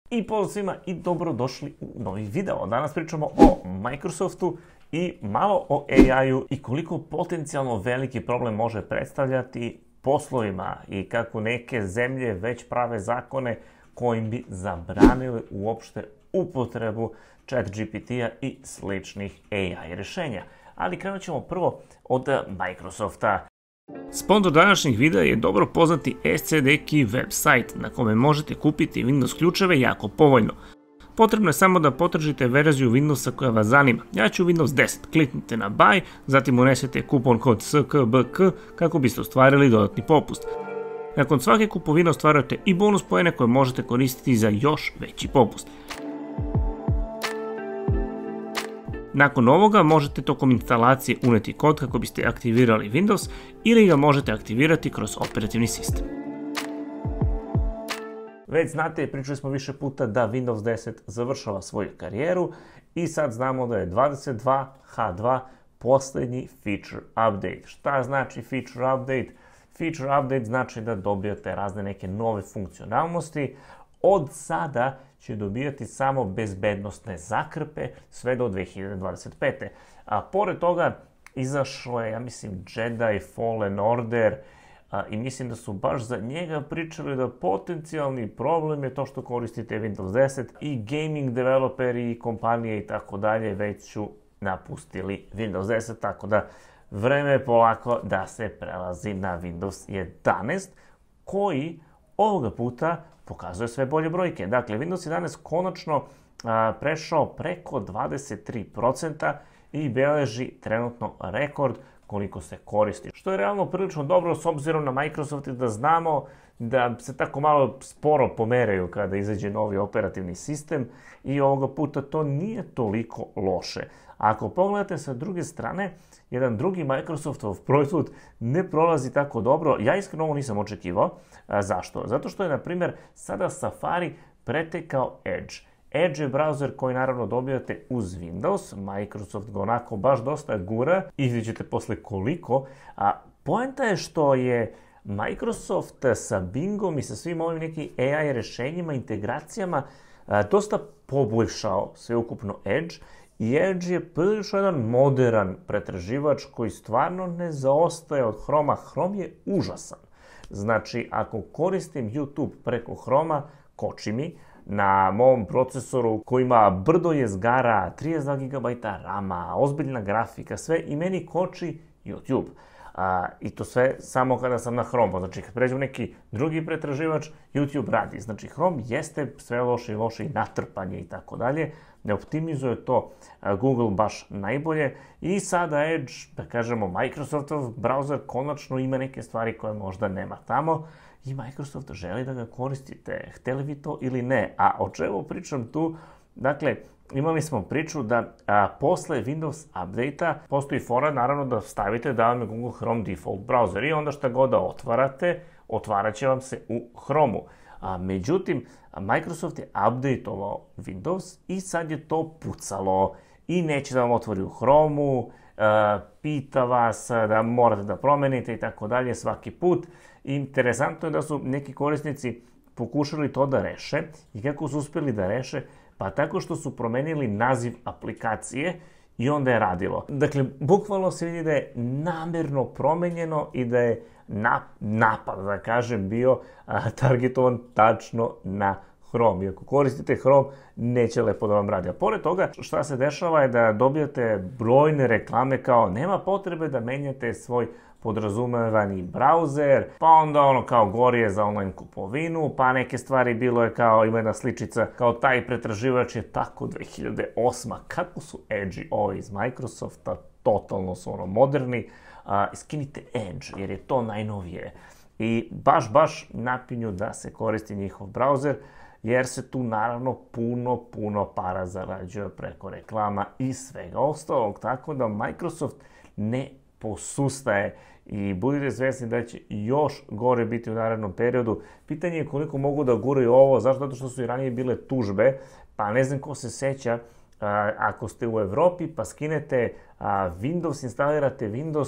I pozdrav svima i dobrodošli u novi video. Danas pričamo o Microsoftu i malo o AI-u i koliko potencijalno veliki problem može predstavljati poslovima i kako neke zemlje već prave zakone kojim bi zabranili uopšte upotrebu ChatGPT-a i sličnih AI rješenja. Ali krenut ćemo prvo od Microsofta. Sponsor današnjih videa je dobro poznati SCD Key website na kome možete kupiti Windows ključeve jako povoljno. Potrebno je samo da potražite verziju Windowsa koja vas zanima. Ja ću Windows 10, kliknite na Buy, zatim unesete kupon kod SKBK kako biste ostvarili dodatni popust. Nakon svake kupovine ostvarujete i bonus poene koje možete koristiti za još veći popust. Nakon ovoga možete tokom instalacije uneti kod kako biste aktivirali Windows ili ga možete aktivirati kroz operativni sistem. Već znate, pričali smo više puta da Windows 10 završava svoju karijeru i sad znamo da je 22H2 posljednji feature update. Šta znači feature update? Feature update znači da dobijate razne neke nove funkcionalnosti. Od sada će dobijati samo bezbednostne zakrpe sve do 2025. A pored toga izašlo je, ja mislim, Jedi Fallen Order i mislim da su baš za njega pričali da potencijalni problem je to što koristite Windows 10 i gaming developeri i kompanije i tako dalje već su napustili Windows 10, tako da vreme je polako da se prelazi na Windows 11 koji ovoga puta pokazuje sve bolje brojke. Dakle, Windows 11 konačno prešao preko 23% i beleži trenutno rekord koliko se koristi. Što je realno prilično dobro s obzirom na Microsoft da znamo da se tako malo sporo pomeraju kada izađe novi operativni sistem i ovoga puta to nije toliko loše. Ako pogledate sa druge strane, jedan drugi Microsoftov proizvod ne prolazi tako dobro. Ja iskreno ovo nisam očekivao. Zašto? Zato što je, na primjer, sada Safari pretekao Edge. Edge je browser koji naravno dobijate uz Windows. Microsoft ga onako baš dosta gura i vidjet ćete posle koliko. A poenta je što je Microsoft sa Bingom i sa svim ovim nekim AI rješenjima, integracijama dosta poboljšao sveukupno Edge. I Edge je prilično jedan modern pretraživač koji stvarno ne zaostaje od Chroma. Chrome je užasan. Znači, ako koristim YouTube preko Chroma, koči mi. Na mom procesoru koji ima brdo jezgara, 32 GB RAM-a, ozbiljna grafika, sve i meni koči YouTube. I to sve samo kada sam na Chrome. Znači, kad pređem neki drugi pretraživač, YouTube radi. Znači, Chrome jeste sve loše i loše i natrpanje i tako dalje. Ne optimizuje to Google baš najbolje i sada Edge, da kažemo Microsoftov browser konačno ima neke stvari koje možda nema tamo i Microsoft želi da ga koristite, hteli vi to ili ne. A o čemu pričam tu? Dakle, imali smo priču da posle Windows update-a postoji fora naravno da stavite da vam je Google Chrome default browser i onda šta god da otvarate, otvarat će vam se u Chrome-u. Međutim, Microsoft je updateovao Windows i sad je to pucalo i neće da vam otvori u Chrome-u, pita vas da morate da promenite i tako dalje svaki put. Interesantno je da su neki korisnici pokušali to da reše i kako su uspjeli da reše, pa tako što su promenili naziv aplikacije i onda je radilo. Dakle, bukvalno se vidi da je namerno promenjeno i da je napad, da kažem, bio targetovan tačno na Chrome. I ako koristite Chrome, neće lepo da vam radi. A pored toga, šta se dešava je da dobijate brojne reklame kao nema potrebe da menjate svoj podrazumevani browser, pa onda ono kao gorije za online kupovinu, pa neke stvari bilo je kao ima jedna sličica kao taj pretraživač je tako 2008. Kako su edgy ovi iz Microsofta, totalno su ono moderni. Skinite Edge jer je to najnovije i baš napinju da se koristi njihov browser jer se tu naravno puno para zarađuje preko reklama i svega ostalog, tako da Microsoft ne posustaje i budite svjesni da će još gore biti u narednom periodu. Pitanje je koliko mogu da guraju ovo, zašto? Zato što su i ranije bile tužbe, pa ne znam ko se seća, ako ste u Evropi pa skinete Windows, instalirate Windows,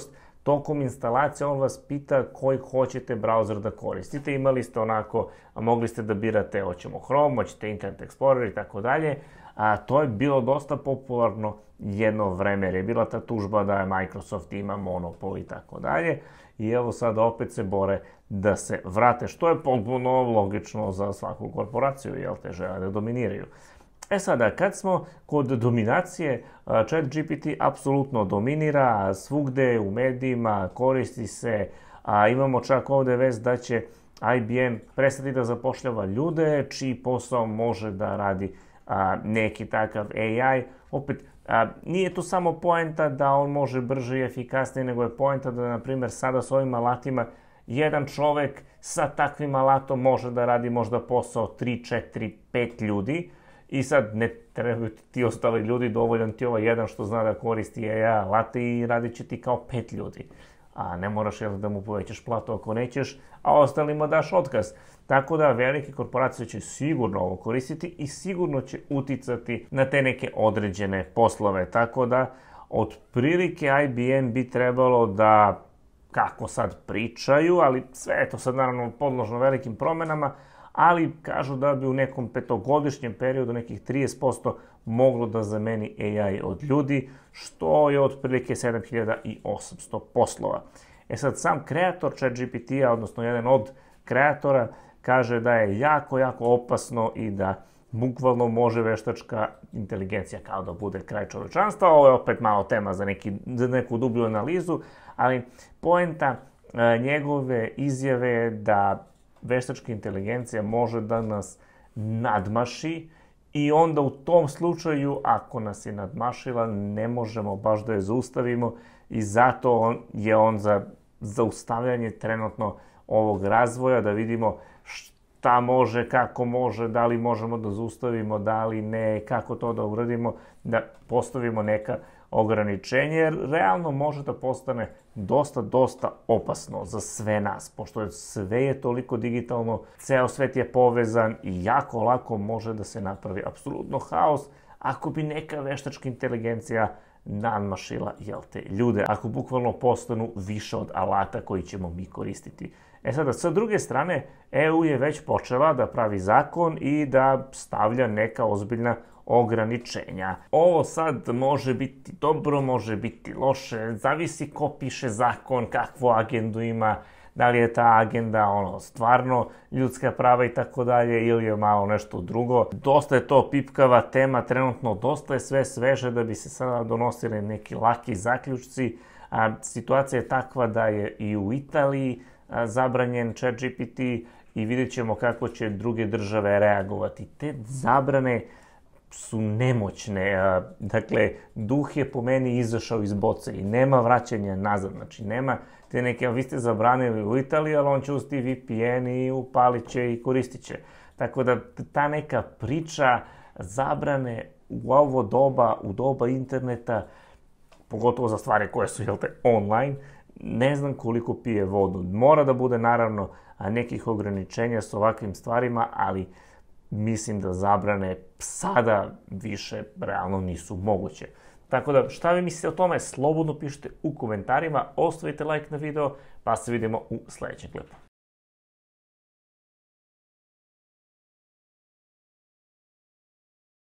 tokom instalacije on vas pita koji hoćete brauzer da koristite. Imali ste onako, mogli ste da birate hoćemo Chrome, hoćete Internet Explorer i tako dalje. To je bilo dosta popularno jedno vreme, jer je bila ta tužba da Microsoft ima monopol i tako dalje. I evo sad opet se bore da se vrate, što je potpuno logično za svaku korporaciju, jel te, žele da dominiraju. Sada, kad smo kod dominacije, ChatGPT apsolutno dominira svugde u medijima, koristi se, imamo čak ovde vest da će IBM prestati da zapošljava ljude čiji posao može da radi neki takav AI. Opet, nije tu samo poenta da on može brže i efikasnije, nego je poenta da, na primjer, sada s ovim alatima jedan čovek sa takvim alatom može da radi možda posao 3, 4, 5 ljudi i sad ne trebaju ti ostali ljudi, dovoljan ti ovaj jedan što zna da koristi AI alate i radit će ti kao 5 ljudi. A ne moraš da mu povećaš platu ako nećeš, a ostalima daš otkaz. Tako da velike korporacije će sigurno ovo koristiti i sigurno će uticati na te neke određene poslove. Tako da, otprilike IBM bi trebalo da, kako sad pričaju, ali sve je to sad naravno podložno velikim promenama, ali kažu da bi u nekom petogodišnjem periodu nekih 30% moglo da zameni AI od ljudi, što je otprilike 7800 poslova. Sad, sam kreator ChatGPT-a, odnosno jedan od kreatora, kaže da je jako, jako opasno i da bukvalno može veštačka inteligencija kao da bude kraj čovečanstva. Ovo je opet malo tema za neku dublju analizu, ali poenta njegove izjave je da veštačka inteligencija može da nas nadmaši i onda u tom slučaju, ako nas je nadmašila, ne možemo baš da je zaustavimo i zato je on za zaustavljanje trenutno ovog razvoja, da vidimo šta može, kako može, da li možemo da zaustavimo, da li ne, kako to da uradimo, da postavimo neka ograničenje, jer realno može da postane dosta opasno za sve nas, pošto sve je toliko digitalno, ceo svet je povezan i jako lako može da se napravi apsolutno haos ako bi neka veštačka inteligencija nadmašila, ljude, ako bukvalno postanu više od alata koji ćemo mi koristiti. Sada, sa druge strane, EU je već počela da pravi zakon i da stavlja neka ozbiljna ograničenja. Ovo sad može biti dobro, može biti loše, zavisi ko piše zakon, kakvu agendu ima, da li je ta agenda stvarno ljudska prava i tako dalje ili je malo nešto drugo. Dosta je to pipkava tema trenutno, dosta je sve sveže da bi se sada donosili neki laki zaključci. Situacija je takva da je i u Italiji zabranjen ChatGPT i vidjet ćemo kako će druge države reagovati. Te zabrane su nemoćne, dakle, duh je po meni izašao iz boce i nema vraćanja nazad, znači nema te neke, vi ste zabranili u Italiji, ali on će uzeti VPN i upalit će i koristit će. Tako da ta neka priča zabrane u ovo doba, u doba interneta, pogotovo za stvari koje su, online, ne znam koliko pije vodu. Mora da bude, naravno, nekih ograničenja s ovakvim stvarima, ali mislim da zabrane sada više realno nisu moguće. Tako da, šta vi mislite o tome, slobodno pišite u komentarima, ostavite like na video, pa se vidimo u sledećem klipu.